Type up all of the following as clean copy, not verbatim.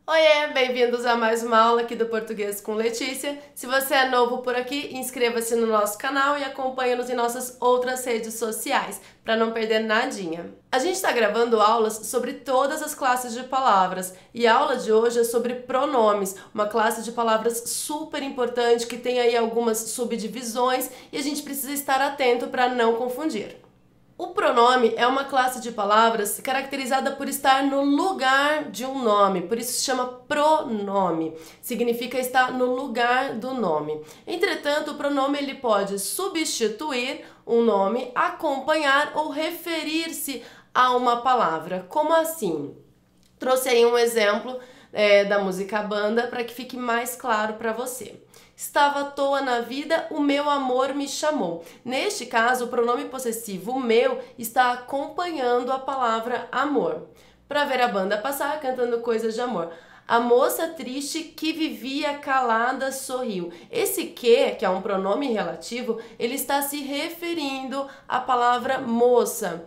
Oiê, bem-vindos a mais uma aula aqui do Português com Letícia. Se você é novo por aqui, inscreva-se no nosso canal e acompanhe-nos em nossas outras redes sociais, para não perder nadinha. A gente está gravando aulas sobre todas as classes de palavras e a aula de hoje é sobre pronomes, uma classe de palavras super importante que tem aí algumas subdivisões e a gente precisa estar atento para não confundir. O pronome é uma classe de palavras caracterizada por estar no lugar de um nome, por isso se chama pronome, significa estar no lugar do nome. Entretanto, o pronome ele pode substituir um nome, acompanhar ou referir-se a uma palavra. Como assim? Trouxe aí um exemplo da música Banda para que fique mais claro para você. Estava à toa na vida, o meu amor me chamou. Neste caso, o pronome possessivo o meu está acompanhando a palavra amor. Para ver a banda passar cantando coisas de amor. A moça triste que vivia calada sorriu. Esse que é um pronome relativo, ele está se referindo à palavra moça.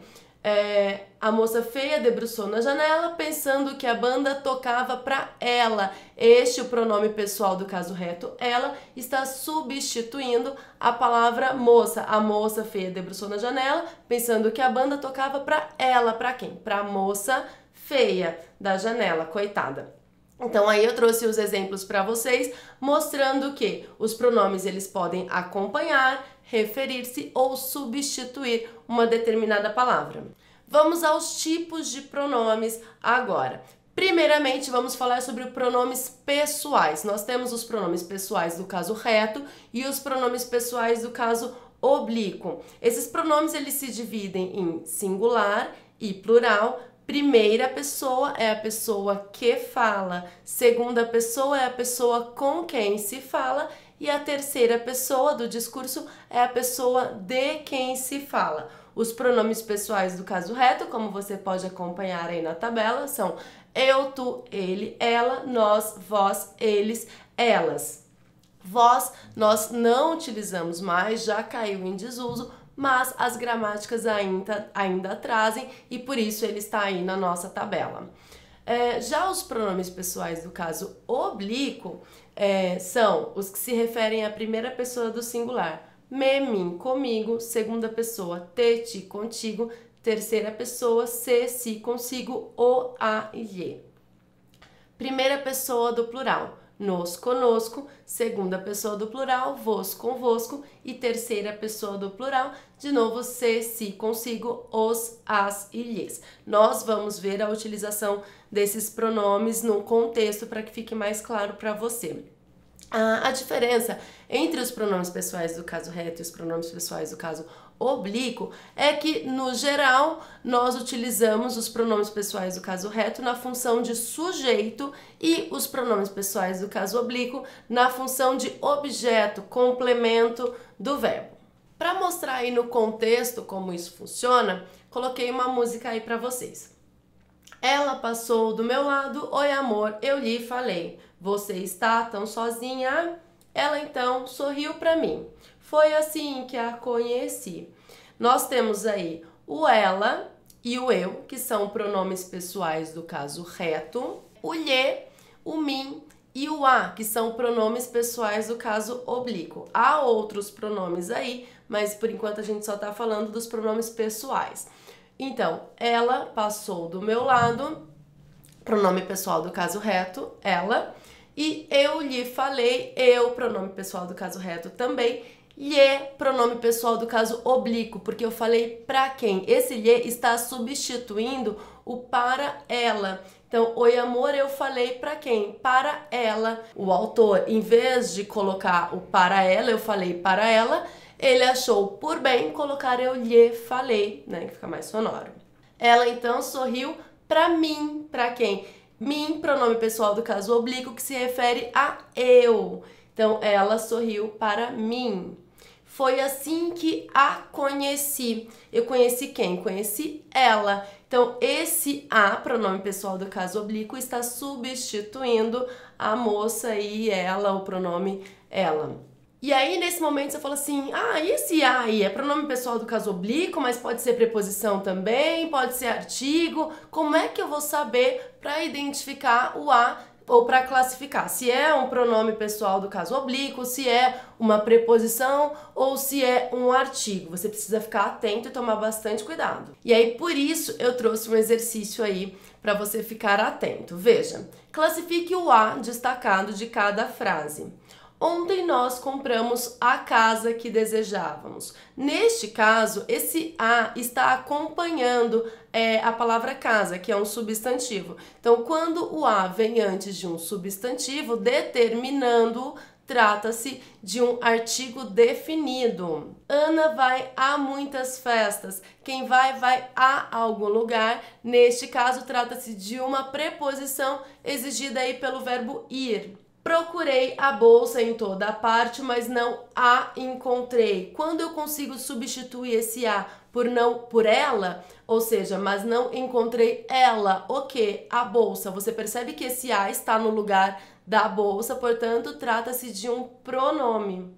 A moça feia debruçou na janela pensando que a banda tocava para ela. O pronome pessoal do caso reto, ela, está substituindo a palavra moça. A moça feia debruçou na janela pensando que a banda tocava para ela. Para quem? Para a moça feia da janela, coitada. Então aí eu trouxe os exemplos para vocês, mostrando que os pronomes eles podem acompanhar, referir-se ou substituir uma determinada palavra. Vamos aos tipos de pronomes agora. Primeiramente, vamos falar sobre pronomes pessoais. Nós temos os pronomes pessoais do caso reto e os pronomes pessoais do caso oblíquo. Esses pronomes eles se dividem em singular e plural. Primeira pessoa é a pessoa que fala, segunda pessoa é a pessoa com quem se fala e a terceira pessoa do discurso é a pessoa de quem se fala. Os pronomes pessoais do caso reto, como você pode acompanhar aí na tabela, são eu, tu, ele, ela, nós, vós, eles, elas. Vós nós não utilizamos mais, já caiu em desuso, mas as gramáticas ainda trazem e por isso ele está aí na nossa tabela. Já os pronomes pessoais do caso oblíquo são os que se referem à primeira pessoa do singular. Me, mim, comigo, segunda pessoa, te, ti, contigo, terceira pessoa, se, si, consigo, o, a e lhe. Primeira pessoa do plural. Nos, conosco, segunda pessoa do plural, vos, convosco e terceira pessoa do plural, de novo, se, si, consigo, os, as e lhes. Nós vamos ver a utilização desses pronomes num contexto para que fique mais claro para você. A diferença entre os pronomes pessoais do caso reto e os pronomes pessoais do caso oblíquo é que, no geral, nós utilizamos os pronomes pessoais do caso reto na função de sujeito e os pronomes pessoais do caso oblíquo na função de objeto, complemento do verbo. Para mostrar aí no contexto como isso funciona, coloquei uma música aí para vocês. Ela passou do meu lado, oi amor, eu lhe falei. Você está tão sozinha? Ela então sorriu para mim. Foi assim que a conheci. Nós temos aí o ela e o eu, que são pronomes pessoais do caso reto. O lhe, o mim e o a, que são pronomes pessoais do caso oblíquo. Há outros pronomes aí, mas por enquanto a gente só está falando dos pronomes pessoais. Então, ela passou do meu lado, pronome pessoal do caso reto, ela. E eu lhe falei, eu, pronome pessoal do caso reto também, lhe, pronome pessoal do caso oblíquo, porque eu falei pra quem? Esse lhe está substituindo o para ela. Então, oi amor, eu falei pra quem? Para ela. O autor, em vez de colocar o para ela, eu falei para ela, ele achou por bem colocar eu lhe falei, né, que fica mais sonoro. Ela então sorriu pra mim, pra quem? Mim, pronome pessoal do caso oblíquo, que se refere a eu. Então, ela sorriu para mim. Foi assim que a conheci. Eu conheci quem? Conheci ela. Então, esse a, pronome pessoal do caso oblíquo, está substituindo a moça e ela, o pronome ela. E aí, nesse momento, você fala assim, e esse a aí é pronome pessoal do caso oblíquo, mas pode ser preposição também, pode ser artigo. Como é que eu vou saber para identificar o a ou para classificar se é um pronome pessoal do caso oblíquo, se é uma preposição ou se é um artigo. Você precisa ficar atento e tomar bastante cuidado. E aí, por isso, eu trouxe um exercício aí para você ficar atento. Veja, classifique o A destacado de cada frase. Ontem nós compramos a casa que desejávamos. Neste caso, esse A está acompanhando a palavra casa, que é um substantivo. Então, quando o A vem antes de um substantivo, determinando, trata-se de um artigo definido. Ana vai a muitas festas. Quem vai a algum lugar. Neste caso, trata-se de uma preposição exigida aí pelo verbo ir. Procurei a bolsa em toda a parte, mas não a encontrei. Quando eu consigo substituir esse a por ela, ou seja, mas não encontrei ela, o que? A bolsa. Você percebe que esse a está no lugar da bolsa, portanto, trata-se de um pronome.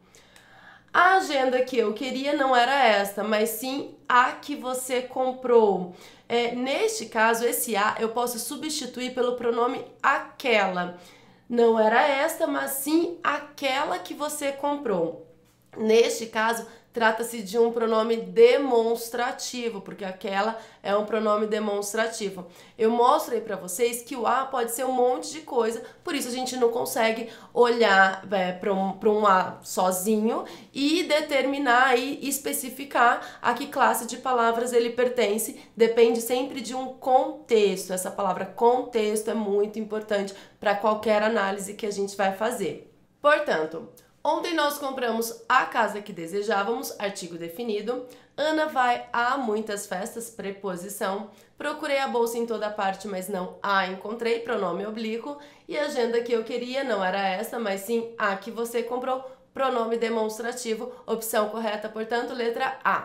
A agenda que eu queria não era esta, mas sim a que você comprou. Neste caso, esse a eu posso substituir pelo pronome aquela. Não era esta, mas sim aquela que você comprou. Neste caso, trata-se de um pronome demonstrativo, porque aquela é um pronome demonstrativo. Eu mostro aí para vocês que o a pode ser um monte de coisa, por isso a gente não consegue olhar para um a sozinho e determinar e especificar a que classe de palavras ele pertence. Depende sempre de um contexto. Essa palavra contexto é muito importante para qualquer análise que a gente vai fazer. Portanto, ontem nós compramos a casa que desejávamos, artigo definido. Ana vai a muitas festas, preposição. Procurei a bolsa em toda parte, mas não a encontrei, pronome oblíquo. E a agenda que eu queria não era essa, mas sim a que você comprou, pronome demonstrativo. Opção correta, portanto, letra A.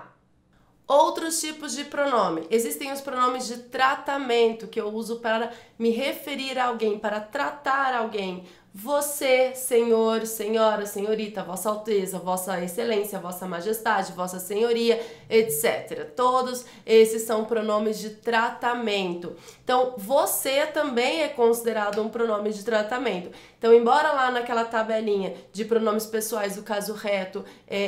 Outros tipos de pronome. Existem os pronomes de tratamento, que eu uso para me referir a alguém, para tratar alguém. Você, senhor, senhora, senhorita, vossa alteza, vossa excelência, vossa majestade, vossa senhoria, etc. Todos esses são pronomes de tratamento. Então, você também é considerado um pronome de tratamento. Então, embora lá naquela tabelinha de pronomes pessoais do caso reto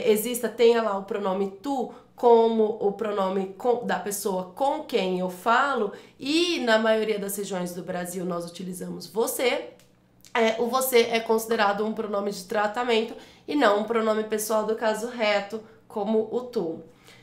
tenha lá o pronome tu, como o pronome da pessoa com quem eu falo, e na maioria das regiões do Brasil nós utilizamos você, o você é considerado um pronome de tratamento e não um pronome pessoal do caso reto, como o tu.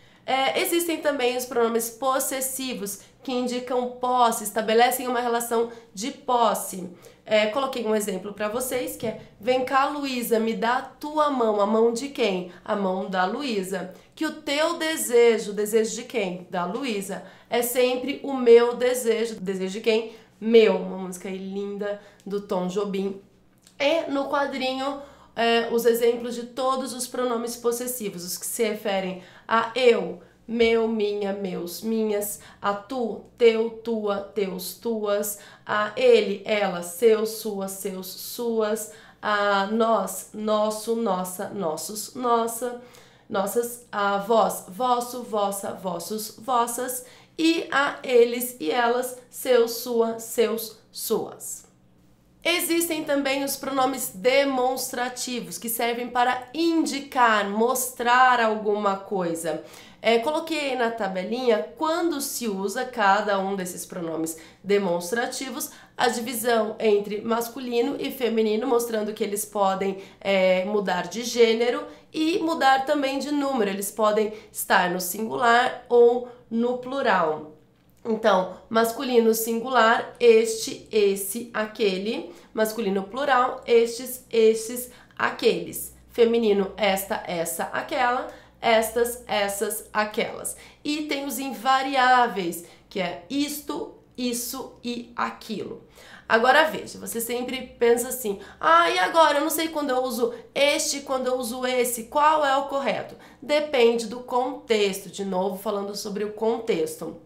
Existem também os pronomes possessivos, que indicam posse, estabelecem uma relação de posse. Coloquei um exemplo para vocês, que é: vem cá, Luísa, me dá a tua mão. A mão de quem? A mão da Luísa. Que o teu desejo, desejo de quem? Da Luísa. É sempre o meu desejo, desejo de quem? Meu. Uma música aí linda do Tom Jobim. E no quadrinho, os exemplos de todos os pronomes possessivos, os que se referem a eu, meu, minha, meus, minhas, a tu, teu, tua, teus, tuas, a ele, ela, seu, sua, seus, suas, a nós, nosso, nossa, nossos, nossa, nossas, a vós, vosso, vossa, vossos, vossas, e a eles e elas, seu, sua, seus, suas. Existem também os pronomes demonstrativos, que servem para indicar, mostrar alguma coisa. Coloquei na tabelinha quando se usa cada um desses pronomes demonstrativos, a divisão entre masculino e feminino, mostrando que eles podem mudar de gênero e mudar também de número. Eles podem estar no singular ou no plural. Então, masculino singular, este, esse, aquele. Masculino plural, estes, estes, aqueles. Feminino, esta, essa, aquela. Estas, essas, aquelas. E tem os invariáveis, que é isto, isso e aquilo. Agora veja, você sempre pensa assim: e agora? Eu não sei quando eu uso este, quando eu uso esse, qual é o correto? Depende do contexto. De novo, falando sobre o contexto.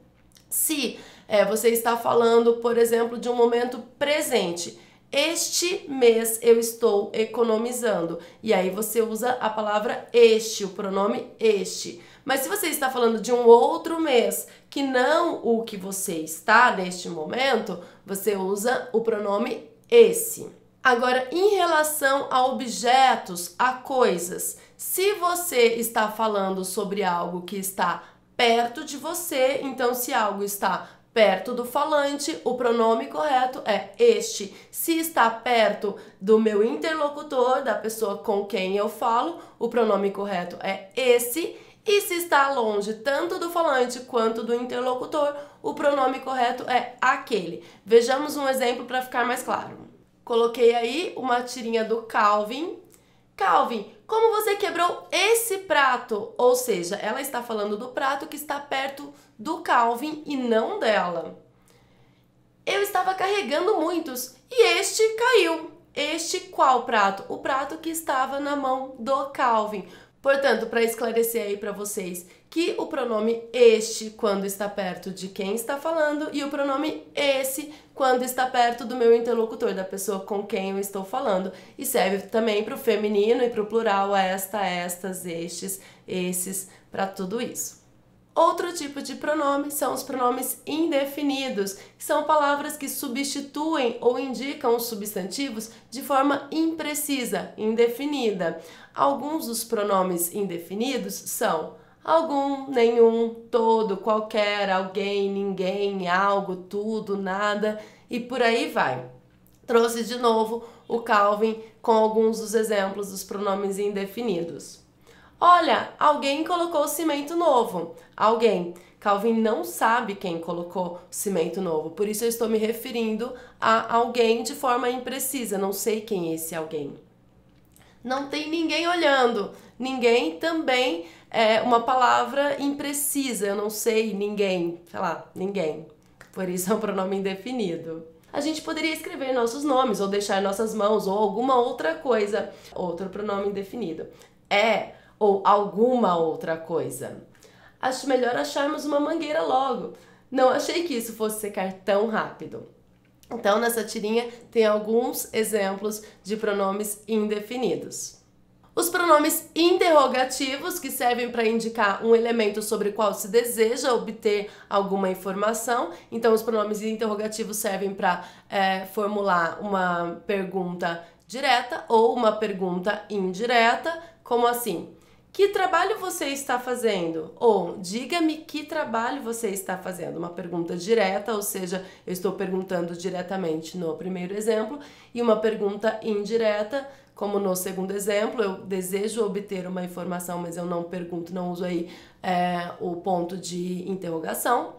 Se você está falando, por exemplo, de um momento presente, este mês eu estou economizando, e aí você usa a palavra este, o pronome este. Mas se você está falando de um outro mês, que não o que você está neste momento, você usa o pronome esse. Agora, em relação a objetos, a coisas, se você está falando sobre algo que está perto de você, então se algo está perto do falante, o pronome correto é este. Se está perto do meu interlocutor, da pessoa com quem eu falo, o pronome correto é esse. E se está longe tanto do falante quanto do interlocutor, o pronome correto é aquele. Vejamos um exemplo para ficar mais claro. Coloquei aí uma tirinha do Calvin. Calvin, como você quebrou esse prato? Ou seja, ela está falando do prato que está perto do Calvin e não dela. Eu estava carregando muitos e este caiu. Este qual prato? O prato que estava na mão do Calvin. Portanto, para esclarecer aí para vocês que o pronome este quando está perto de quem está falando e o pronome esse quando está perto do meu interlocutor, da pessoa com quem eu estou falando. E serve também para o feminino e para o plural, esta, estas, estes, esses, para tudo isso. Outro tipo de pronome são os pronomes indefinidos, que são palavras que substituem ou indicam os substantivos de forma imprecisa, indefinida. Alguns dos pronomes indefinidos são algum, nenhum, todo, qualquer, alguém, ninguém, algo, tudo, nada e por aí vai. Trouxe de novo o Calvin com alguns dos exemplos dos pronomes indefinidos. Olha, alguém colocou cimento novo. Alguém. Calvin não sabe quem colocou cimento novo, por isso eu estou me referindo a alguém de forma imprecisa, não sei quem é esse alguém. Não tem ninguém olhando. Ninguém também é uma palavra imprecisa, eu não sei ninguém, sei lá, ninguém. Por isso é um pronome indefinido. A gente poderia escrever nossos nomes ou deixar nossas mãos ou alguma outra coisa. Outro pronome indefinido. É ou alguma outra coisa. Acho melhor acharmos uma mangueira logo. Não achei que isso fosse secar tão rápido. Então, nessa tirinha tem alguns exemplos de pronomes indefinidos. Os pronomes interrogativos, que servem para indicar um elemento sobre o qual se deseja obter alguma informação. Então, os pronomes interrogativos servem para formular uma pergunta direta ou uma pergunta indireta, como assim? Que trabalho você está fazendo? Ou diga-me que trabalho você está fazendo? Uma pergunta direta, ou seja, eu estou perguntando diretamente no primeiro exemplo, e uma pergunta indireta, como no segundo exemplo, eu desejo obter uma informação, mas eu não pergunto, não uso aí o ponto de interrogação.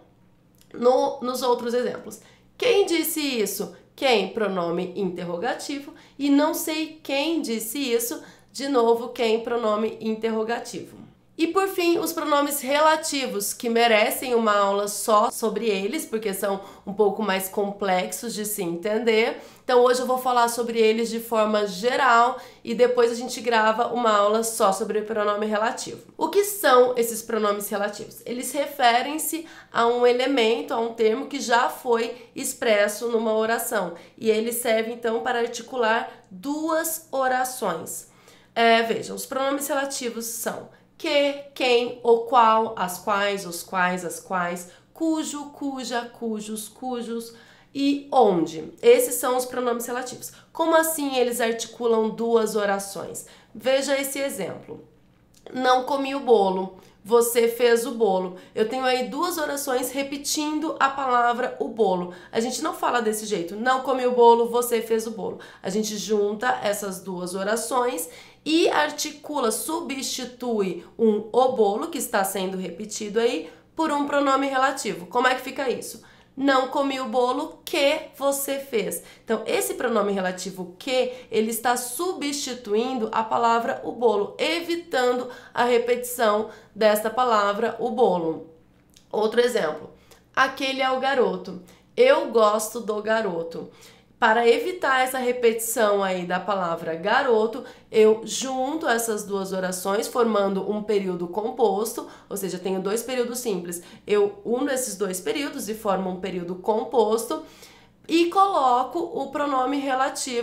Nos outros exemplos, quem disse isso? Quem? Pronome interrogativo. E não sei quem disse isso. De novo, quem? Pronome interrogativo. E por fim, os pronomes relativos, que merecem uma aula só sobre eles, porque são um pouco mais complexos de se entender. Então hoje eu vou falar sobre eles de forma geral e depois a gente grava uma aula só sobre o pronome relativo. O que são esses pronomes relativos? Eles referem-se a um elemento, a um termo que já foi expresso numa oração. E eles servem então para articular duas orações. Vejam, os pronomes relativos são que, quem, o qual, as quais, os quais, as quais, cujo, cuja, cujos, cujos e onde. Esses são os pronomes relativos. Como assim eles articulam duas orações? Veja esse exemplo. Não comi o bolo, você fez o bolo. Eu tenho aí duas orações repetindo a palavra o bolo. A gente não fala desse jeito, não comi o bolo, você fez o bolo. A gente junta essas duas orações e articula, substitui o bolo, que está sendo repetido aí, por um pronome relativo. Como é que fica isso? Não comi o bolo que você fez. Então, esse pronome relativo que, ele está substituindo a palavra o bolo, evitando a repetição desta palavra o bolo. Outro exemplo. Aquele é o garoto. Eu gosto do garoto. Para evitar essa repetição aí da palavra garoto, eu junto essas duas orações formando um período composto, ou seja, tenho dois períodos simples. Eu uno esses dois períodos e formo um período composto e coloco o pronome relativo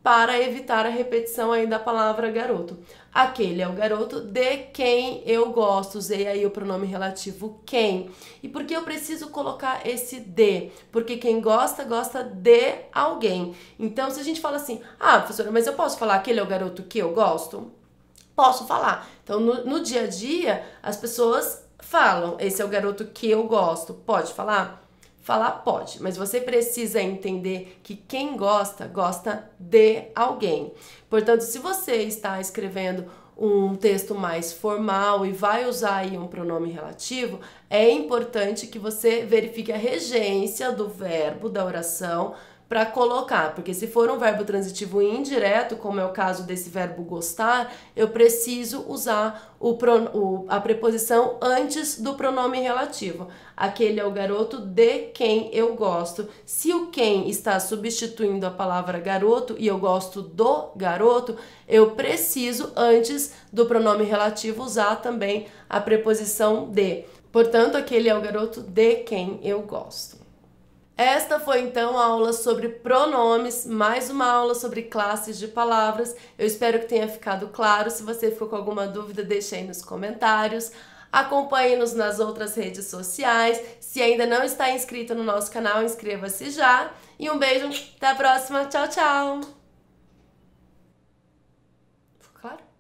para evitar a repetição aí da palavra garoto. Aquele é o garoto de quem eu gosto. Usei aí o pronome relativo quem. E por que eu preciso colocar esse de? Porque quem gosta, gosta de alguém. Então, se a gente fala assim, ah, professora, mas eu posso falar aquele é o garoto que eu gosto? Posso falar. Então, no dia a dia, as pessoas falam, esse é o garoto que eu gosto. Pode falar? Falar pode, mas você precisa entender que quem gosta, gosta de alguém. Portanto, se você está escrevendo um texto mais formal e vai usar aí um pronome relativo, é importante que você verifique a regência do verbo da oração para colocar, porque se for um verbo transitivo indireto, como é o caso desse verbo gostar, eu preciso usar a preposição antes do pronome relativo. Aquele é o garoto de quem eu gosto. Se o quem está substituindo a palavra garoto e eu gosto do garoto, eu preciso, antes do pronome relativo, usar também a preposição de. Portanto, aquele é o garoto de quem eu gosto. Esta foi então a aula sobre pronomes, mais uma aula sobre classes de palavras. Eu espero que tenha ficado claro. Se você ficou com alguma dúvida, deixe aí nos comentários. Acompanhe-nos nas outras redes sociais. Se ainda não está inscrito no nosso canal, inscreva-se já. E um beijo, até a próxima. Tchau, tchau! Ficou claro?